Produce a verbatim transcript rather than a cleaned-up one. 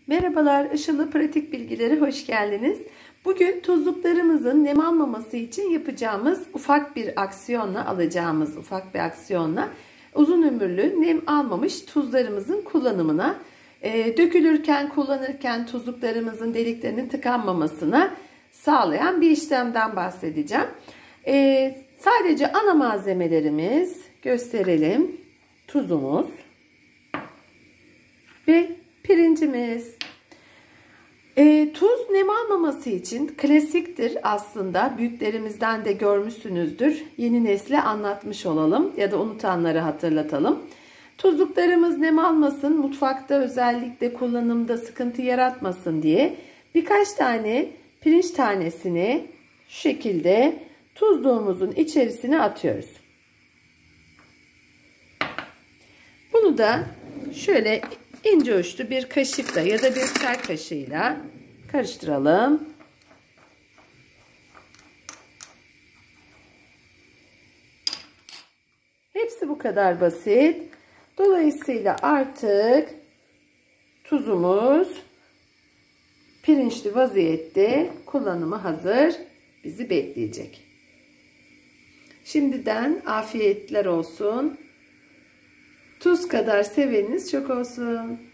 Merhabalar, Işıl'lı pratik bilgileri hoş geldiniz. Bugün tuzluklarımızın nem almaması için yapacağımız ufak bir aksiyonla, alacağımız ufak bir aksiyonla uzun ömürlü nem almamış tuzlarımızın kullanımına, e, dökülürken, kullanırken tuzluklarımızın deliklerinin tıkanmamasına sağlayan bir işlemden bahsedeceğim. E, sadece ana malzemelerimiz gösterelim. Tuzumuz ve pirincimiz. E, tuz nem almaması için klasiktir aslında. Büyüklerimizden de görmüşsünüzdür. Yeni nesle anlatmış olalım ya da unutanları hatırlatalım. Tuzluklarımız nem almasın, mutfakta özellikle kullanımda sıkıntı yaratmasın diye birkaç tane pirinç tanesini şu şekilde tuzluğumuzun içerisine atıyoruz. Bunu da şöyle ince uçlu bir kaşıkla ya da bir çay kaşığıyla karıştıralım. Hepsi bu kadar basit. Dolayısıyla artık tuzumuz pirinçli vaziyette kullanıma hazır, bizi bekleyecek. Şimdiden afiyetler olsun. Tuz kadar seveniniz çok olsun.